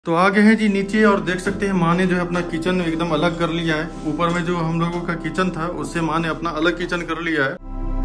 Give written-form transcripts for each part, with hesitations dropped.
तो आ गए हैं जी नीचे और देख सकते हैं माँ ने जो है अपना किचन एकदम अलग कर लिया है। ऊपर में जो हम लोगों का किचन था उससे माँ ने अपना अलग किचन कर लिया है।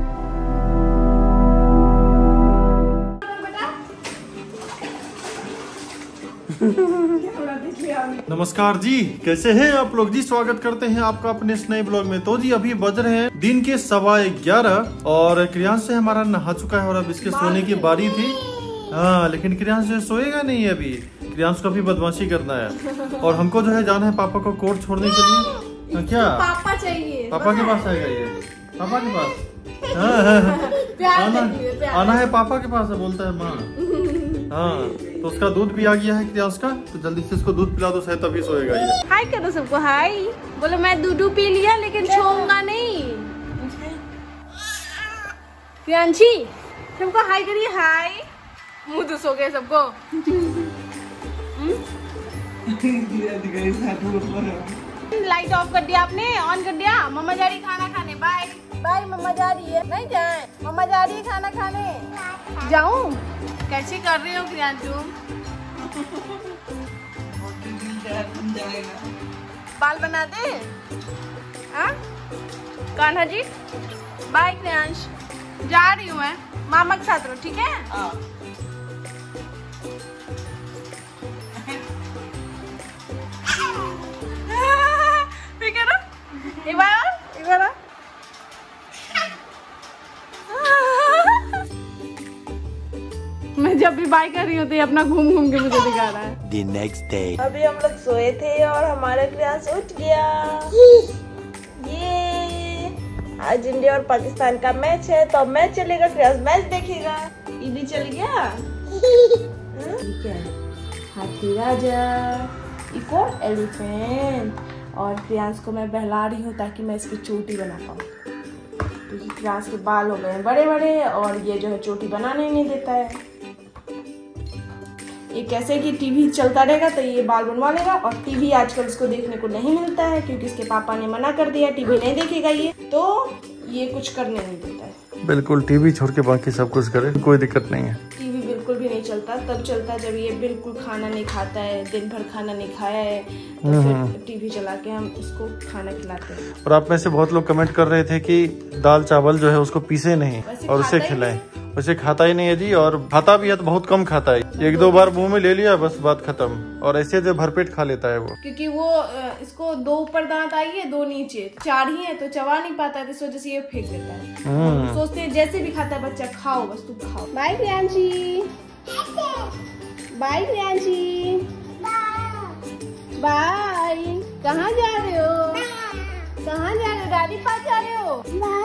नमस्कार जी, कैसे हैं आप लोग जी। स्वागत करते हैं आपका अपने इस नए ब्लॉग में। तो जी अभी बज रहे हैं दिन के 11:15 और क्रियांश से हमारा नहा चुका है और अब इसके सोने की बारी थी। हाँ, लेकिन क्रियांश जो सोएगा नहीं अभी। क्रियांश को भी बदमाशी करना है और हमको जो है जाना है पापा को कोर्ट छोड़ने के लिए। क्या पापा चाहिए? पापा के पास आएगा ये, पापा के पास आना है, पापा के पास है बोलता है माँ। हाँ, तो उसका दूध भी आ गया है क्रियांश का, तो जल्दी से इसको दूध पिला दो, शायद तभी सोएगा ये। हाय करो सबको, हाय बोलो। मैं दूध पी लिया लेकिन सोऊंगा नहीं। क्रियांशी सबको हाय करिए, हाय। मुँह तो सो गए सबको। लाइट ऑफ कर दिया आपने, ऑन कर दिया। मम्मा जा रही खाना खाने, बाय बाय। मम्मा जा रही है, नहीं जाए, मम्मा जा रही है खाना खाने। जाऊं? कैसे कर रही हो क्रियांशु? बाल बना दे? हाँ कान्हा जी, बाय क्रियांश। जा रही हूँ मैं, मामा के साथ रहो, ठीक है? ठीक है ना? एक बार मैं जब भी बाय कर रही हूँ तो ये अपना घूम घूम के मुझे दिखा रहा है। The next day. अभी हम लोग सोए थे और हमारा क्रियांश उठ गया। ये आज इंडिया और पाकिस्तान का मैच है, तो मैच चलेगा, क्रियांश मैच देखेगा। ईदी चल गया। क्या है? हाथी राजा, एक और एलिफेंट। और क्रियांश को मैं बहला रही हूँ ताकि मैं इसकी चोटी बना पाऊँ, क्योंकि क्रियांश के बाल हो गए हैं बड़े बड़े और ये जो है चोटी बनाने नहीं देता है। ये कैसे कि टीवी चलता रहेगा तो ये बाल बनवा लेगा, और टीवी आजकल इसको देखने को नहीं मिलता है क्योंकि इसके पापा ने मना कर दिया, टीवी नहीं देखेगा ये, तो ये कुछ करने नहीं देता है। बिल्कुल टीवी छोड़ के बाकी सब कुछ करे, कोई दिक्कत नहीं है। टीवी बिल्कुल भी नहीं चलता, तब चलता है जब ये बिल्कुल खाना नहीं खाता है, दिन भर खाना नहीं खाया है, तो फिर टीवी चला के हम इसको खाना खिलाते हैं। और आप में से बहुत लोग कमेंट कर रहे थे कि दाल चावल जो है उसको पीसे नहीं और उसे खिलाएं। उसे खाता ही नहीं है जी, और खाता भी है तो बहुत कम खाता है, एक दो बार मुंह में ले लिया बस बात खत्म। और ऐसे जो भरपेट खा लेता है वो, क्योंकि वो इसको 2 ऊपर दांत आई है, 2 नीचे, 4 ही है, तो चबा नहीं पाता है, इस वजह से ये फेंक देता है। सोचते हैं जैसे भी खाता है बच्चा, खाओ बस, तू खाओ। Bye Kriyanshi, bye Kriyanshi, bye. कहाँ जा रहे हो? कहाँ जा रहे हो? दादी पास जा रहे हो?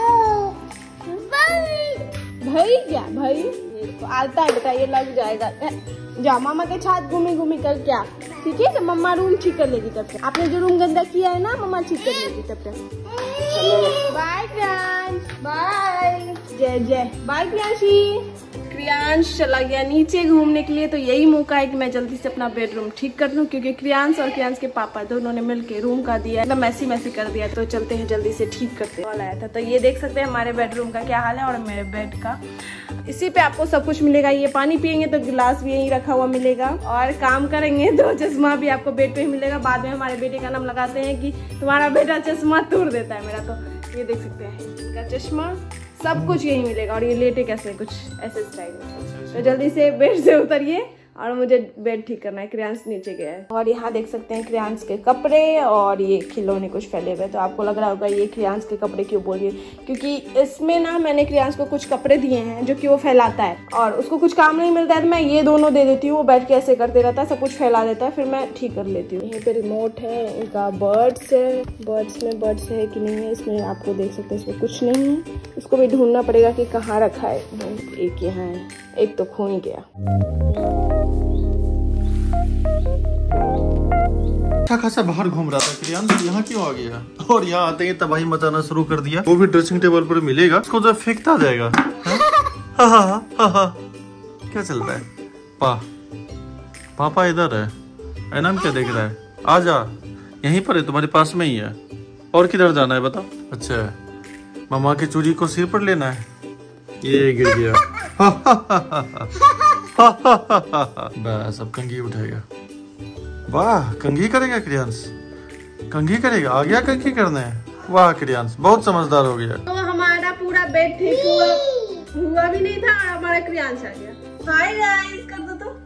भाई क्या भाई? आता है बेटा, ये लग जाएगा। जा मामा के साथ घूमी घूमी कर क्या, ठीक है? मम्मा रूम ठीक कर लेगी तब तक। आपने जो रूम गंदा किया है ना, मम्मा ठीक कर लेगी तब तक। Bye Kriyansh, bye. जय जय, बाय क्रियांशी। क्रियांश चला गया नीचे घूमने के लिए, तो यही मौका है कि मैं जल्दी से अपना बेडरूम ठीक कर लूं, क्योंकि क्रियांश और क्रियांश के पापा दोनों ने मिलके रूम का दिया, मतलब मैसी कर दिया। तो चलते हैं जल्दी से ठीक करते हैं। आया था तो ये देख सकते हैं हमारे बेडरूम का क्या हाल है, और मेरे बेड का। इसी पे आपको सब कुछ मिलेगा। ये पानी पियेंगे तो गिलास भी यहीं रखा हुआ मिलेगा, और काम करेंगे तो चश्मा भी आपको बेड पे ही मिलेगा। बाद में हमारे बेटे का नाम लगाते हैं कि तुम्हारा बेटा चश्मा तोड़ देता है मेरा। तो ये देख सकते हैं इसका चश्मा, सब कुछ यही मिलेगा। और ये लेटे कैसे, कुछ ऐसे स्टाइल में। तो जल्दी से बेड से उतरिए और मुझे बेड ठीक करना है। क्रियांश नीचे गया है। और यहाँ देख सकते हैं क्रियांश के कपड़े, और ये खिलौने कुछ फैले हुए। तो आपको लग रहा होगा ये क्रियांश के कपड़े क्यों बोल रही है, क्योंकि इसमें ना मैंने क्रियांश को कुछ कपड़े दिए हैं जो कि वो फैलाता है, और उसको कुछ काम नहीं मिलता है तो मैं ये दोनों दे देती हूँ। वो बैठ के ऐसे करते रहता है, सब कुछ फैला देता है, फिर मैं ठीक कर लेती हूँ। यहीं पे रिमोट है इनका, बर्ड्स है, बर्ड्स है कि नहीं है इसमें, आपको देख सकते हैं इसमें कुछ नहीं है। इसको भी ढूंढना पड़ेगा कि कहाँ रखा है। एक यहाँ है, एक तो खो ही गया। अच्छा खासा बाहर घूम रहा था क्रियांश, यहाँ क्यों आ गया? और यहाँ आते ही तबाही मचाना शुरू कर दिया। वो भी ड्रेसिंग टेबल पर मिलेगा, उसको जो फेंकता जाएगा। क्या चल रहा है? पापा इधर है, एनाम क्या देख रहा है? आजा, यहीं पर है, तुम्हारे पास में ही है। और किधर जाना है बताओ? अच्छा, मम्मा की चूड़ी को सिर पर लेना है। ये गिर गया। बस अब कंघी उठाएगा। वाह, कंघी करेगा क्रियांश, कंघी करेगा, आ गया कंघी करने। वाह क्रियांश बहुत समझदार हो गया। तो हमारा पूरा बेड ठीक हुआ भी नहीं था और हमारा क्रियांश आ गया। हाय गाइस कर दो तो।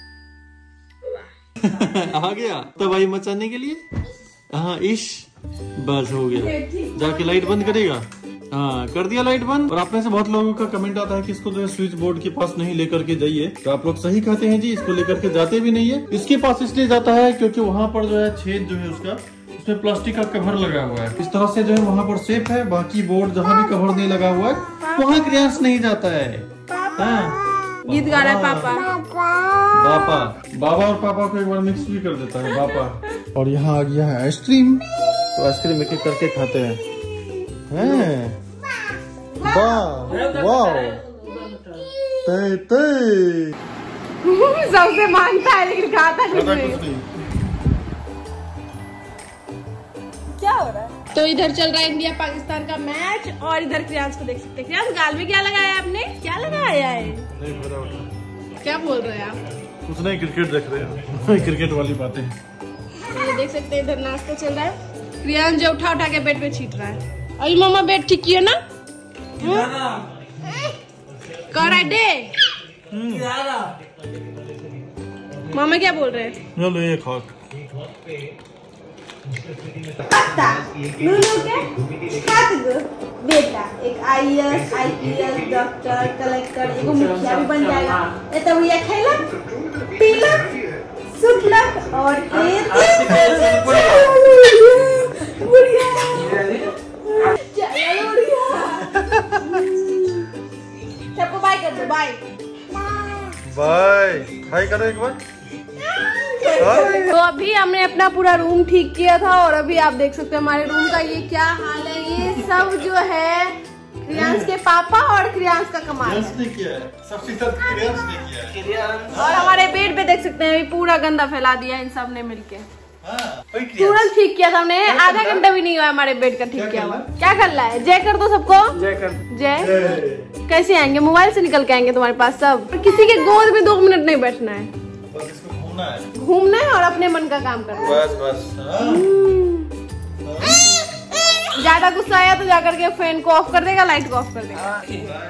आ गया तबाही मचाने के लिए। हाँ इश, बस हो गया। जाके लाइट बंद करेगा। हाँ कर दिया लाइट बंद। और आप में से बहुत लोगों का कमेंट आता है कि इसको जो है स्विच बोर्ड के पास नहीं लेकर के जाइए, तो आप लोग सही कहते हैं जी, इसको लेकर के जाते भी नहीं है। इसके पास इसलिए जाता है क्योंकि वहाँ पर जो है छेद जो है उसका, उसमें प्लास्टिक का कवर लगा हुआ है। इस तरह से जो है वहाँ पर सेफ है। बाकी बोर्ड जहाँ भी कवर नहीं लगा हुआ है वहाँ क्रियांश नहीं जाता है। गीत गा रहा है पापा। पापा, बाबा और पापा को एक बार मिक्स भी कर देता है पापा। और यहाँ आ गया है आइसक्रीम, तो आइसक्रीम एक एक करके खाते हैं। सबसे मांगता है लेकिन खाता कुछ नहीं। क्या हो रहा है? तो इधर चल रहा है इंडिया पाकिस्तान का मैच और इधर क्रियांश को देख सकते हैं। क्रियांश गाल में क्या लगाया है आपने? क्या लगाया है? क्या बोल रहे हैं आप? कुछ नहीं, क्रिकेट देख रहे हैं। क्रिकेट वाली बातें। तो ये देख सकते हैं इधर नाश्ता चल रहा है। क्रियांश जो उठा के बेड पे छीट रहा है। अरे मामा बेड ठीक किया ना? कर आई डे। मामा क्या बोल रहे हैं? चलो ये खा। बेटा एक IAS, IPS, डॉक्टर, कलेक्टर, एगो मुखिया भी बन जाएगा। ये तो भैया खेलक, पीलक, सुतलक और सबको बाय कर दो। बाय बाय, हाय करो एक बार। तो अभी हमने अपना पूरा रूम ठीक किया था और अभी आप देख सकते हैं हमारे रूम का ये क्या हाल है। ये सब जो है क्रियांश के पापा और क्रियांश का कमाल है। सबसे क्रियांश ने किया है। और हमारे बेड पे देख सकते हैं अभी पूरा गंदा फैला दिया इन सब ने मिलके। तुरंत ठीक किया था हमने, आधा घंटा भी नहीं हुआ हमारे बेड का ठीक किया हुआ। क्या कर रहा है? जय कर दो सबको। जय कर। जय। कैसे आएंगे? मोबाइल से निकल के आएंगे तुम्हारे पास सब। किसी के गोद में 2 मिनट नहीं बैठना है, बस इसको घूमना है और अपने मन का काम करना है। बस। ज्यादा गुस्सा आया तो जाकर के फैन को ऑफ कर देगा, लाइट को ऑफ कर देगा।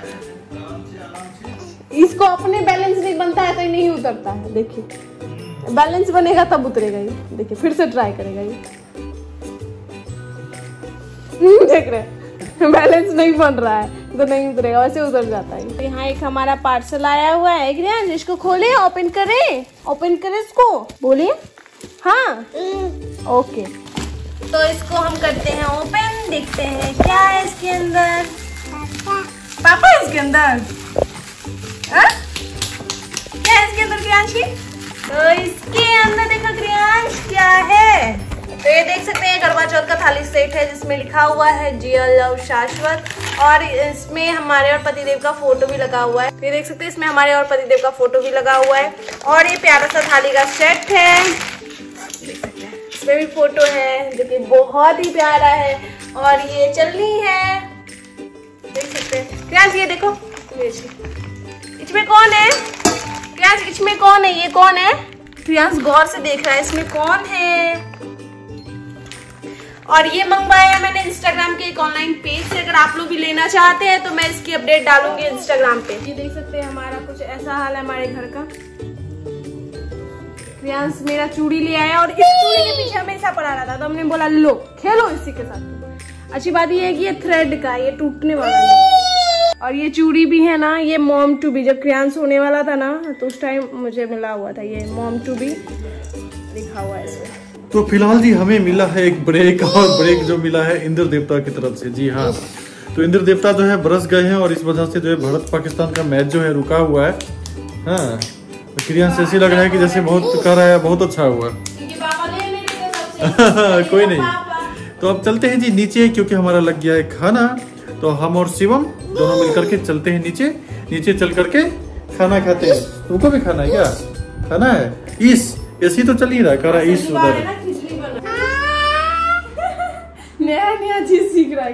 इसको अपने बैलेंस नहीं बनता है तो ये नहीं उतरता है। देखिए बैलेंस बनेगा तब उतरेगा ये। देखिए फिर से ट्राई करेगा ये। देख रहे बैलेंस नहीं बन रहा है तो नहीं उतरेगा, वैसे उतर जाता है। तो यहाँ एक हमारा पार्सल आया हुआ है। क्रियांश इसको खोले, ओपन करे, ओपन करे इसको, बोलिए हाँ ओके। तो इसको हम करते हैं ओपन, देखते हैं क्या है इसके अंदर। पापा इसके अंदर क्या है इसके अंदर क्रियांशी? तो इसके अंदर देखो क्रियांश क्या है। तो ये देख सकते हैं करवा चौथ का थाली सेट है जिसमें लिखा हुआ है जियल लव शाश्वत, और इसमें हमारे और पतिदेव का फोटो भी लगा हुआ है। ये देख सकते हैं इसमें हमारे और पतिदेव का फोटो भी लगा हुआ है। और ये प्यारा सा थाली का सेट है, देख सकते हैं इसमें भी फोटो है जो कि बहुत ही प्यारा है। और ये चलनी है, देख सकते हैं। क्रियांश ये देखो, इसमें कौन है? क्रियांश इसमें कौन है? ये कौन है? क्रियांश गौर से देख रहा है इसमें कौन है। और ये मंगवाया मैंने इंस्टाग्राम के एक ऑनलाइन पेज से। अगर आप लोग भी लेना चाहते हैं तो मैं इसकी अपडेट डालूंगी इंस्टाग्राम पे। ये देख सकते हैं हमारा कुछ ऐसा हाल है हमारे घर का। क्रियांश मेरा चूड़ी ले आया और इस चूड़ी के पीछे हमेशा पड़ा रहता था, तो हमने बोला लो खेलो इसी के साथ। अच्छी बात ये है कि ये थ्रेड का, ये टूटने वाला नहीं। और ये चूड़ी भी है ना, ये मॉम टू बी, जब क्रियांश होने वाला था ना तो उस टाइम मुझे मिला हुआ था। ये मॉम टू बी लिखा हुआ है इसमें। तो फिलहाल जी हमें मिला है एक ब्रेक, और ब्रेक जो मिला है इंद्र देवता की तरफ से। जी हाँ, तो इंद्र देवता जो है बरस गए हैं और इस वजह से जो है भारत पाकिस्तान का मैच जो है रुका हुआ है। हाँ, तो क्रियांश ऐसी लग रहा है कि जैसे बहुत कर रहा है, बहुत अच्छा हुआ। कोई नहीं, तो अब चलते हैं जी नीचे क्योंकि हमारा लग गया है खाना। तो हम और शिवम दोनों मिलकर के चलते हैं नीचे। नीचे चल करके खाना खाते हैं। तुमको भी खाना है क्या? खाना है? इस ऐसी तो चल ही रहा है, कर इस उधर नया नया चीज सीख रहा है।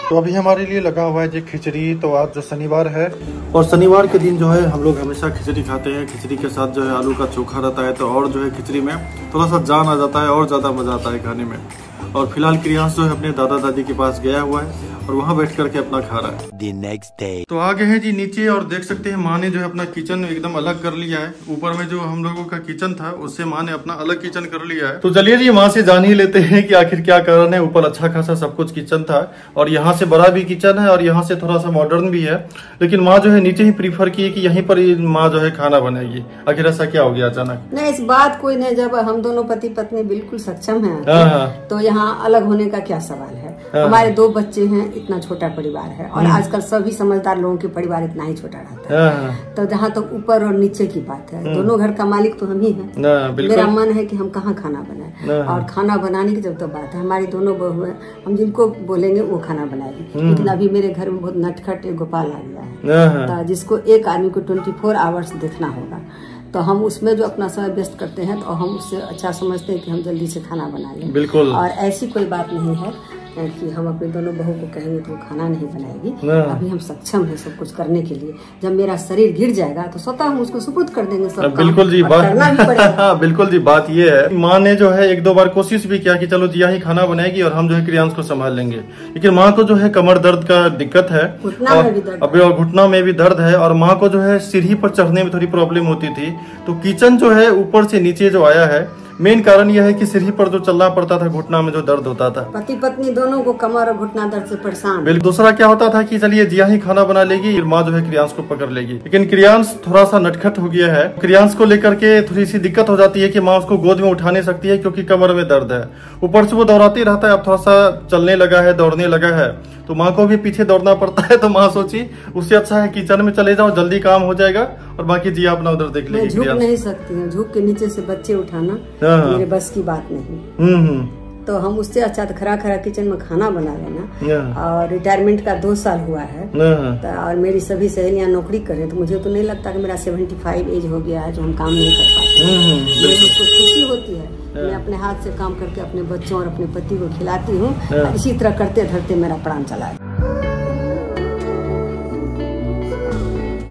तो अभी हमारे लिए लगा हुआ है जी खिचड़ी। तो आज जो शनिवार है और शनिवार के दिन जो है हम लोग हमेशा खिचड़ी खाते हैं। खिचड़ी के साथ जो है आलू का चोखा रहता है, तो और जो है खिचड़ी में थोड़ा सा जान आ जाता है और ज़्यादा मज़ा आता है खाने में। और फिलहाल क्रियांश जो है अपने दादा दादी के पास गया हुआ है और वहाँ बैठ करके अपना खा रहा है। The next day. तो आ गए हैं जी नीचे और देख सकते हैं माँ ने जो है अपना किचन एकदम अलग कर लिया है। ऊपर में जो हम लोगों का किचन था उससे माँ ने अपना अलग किचन कर लिया है। तो चलिए जी माँ से जान ही लेते हैं कि आखिर क्या कारण है। ऊपर अच्छा खासा सब कुछ किचन था और यहाँ से बड़ा भी किचन है और यहाँ से थोड़ा सा मॉडर्न भी है, लेकिन माँ जो है नीचे ही प्रीफर की कि यहीं पर माँ जो है खाना बनाएगी। आखिर ऐसा क्या हो गया अचानक? नहीं, इस बात कोई नहीं। जब हम दोनों पति पत्नी बिल्कुल सक्षम हैं तो यहाँ अलग होने का क्या सवाल है। हमारे 2 बच्चे हैं, इतना छोटा परिवार है और आजकल सभी समझदार लोगों के परिवार इतना ही छोटा रहता है। तो जहाँ तक ऊपर और नीचे की बात है, दोनों घर का मालिक तो हम ही हैं। मेरा मन है कि हम कहाँ खाना बनाए, और खाना बनाने की जब तक बात है, हमारी दोनों बहू है, हम जिनको बोलेंगे वो खाना बनाएगी। लेकिन अभी मेरे घर में बहुत नटखट एक गोपाल आ गया है, तो जिसको एक आदमी को 24 आवर्स देखना होगा। तो हम उसमें जो अपना समय व्यस्त करते हैं तो हम उससे अच्छा समझते हैं कि हम जल्दी से खाना बना लें। बिल्कुल। और ऐसी कोई बात नहीं है कि हम अपने दोनों बहू को कहेंगे तो वो खाना नहीं बनाएगी। अभी हम सक्षम हैं सब कुछ करने के लिए। जब मेरा शरीर गिर जाएगा तो स्वतः हम उसको सुपुर्द कर देंगे सब। बिल्कुल जी, बात करना भी पड़ेगा। बिल्कुल जी, बात ये है माँ ने जो है 1-2 बार कोशिश भी किया कि चलो जिया ही खाना बनाएगी और हम जो है क्रियांश को संभाल लेंगे, लेकिन माँ को जो है कमर दर्द का दिक्कत है, घुटना में भी दर्द, अभी और घुटना में भी दर्द है और माँ को जो है सीढ़ी पर चढ़ने में थोड़ी प्रॉब्लम होती थी। तो किचन जो है ऊपर से नीचे जो आया है, मेन कारण यह है कि सीढ़ी पर जो चलना पड़ता था, घुटना में जो दर्द होता था। पति पत्नी दोनों को कमर और घुटना दर्द से परेशान। बिल्कुल। दूसरा क्या होता था कि चलिए जिया ही खाना बना लेगी, फिर माँ जो है क्रियांश को पकड़ लेगी, लेकिन क्रियांश थोड़ा सा नटखट हो गया है। क्रियांश को लेकर के थोड़ी सी दिक्कत हो जाती है कि माँ उसको गोद में उठा नहीं सकती है क्योंकि कमर में दर्द है। ऊपर से वो दौड़ाते रहता है, अब थोड़ा सा चलने लगा है, दौड़ने लगा है, तो माँ को भी पीछे दौड़ना पड़ता है। तो माँ सोची उससे अच्छा है किचन में चले जाओ, जल्दी काम हो जाएगा और बाकी जिया अपना उधर देख लेगी। झुक नहीं सकती है, झुक के नीचे से बच्चे उठाना मेरे बस की बात नहीं। तो हम उससे अच्छा तो खरा खरा किचन में खाना बना लेना। और रिटायरमेंट का 2 साल हुआ है तो और मेरी सभी सहेलियां नौकरी करें, तो मुझे तो नहीं लगता कि मेरा 75 एज हो गया है जो हम काम नहीं कर पाते। मुझे खुशी होती है, मैं अपने हाथ से काम करके अपने बच्चों और अपने पति को खिलाती हूँ। इसी तरह करते धरते मेरा प्राण चला है।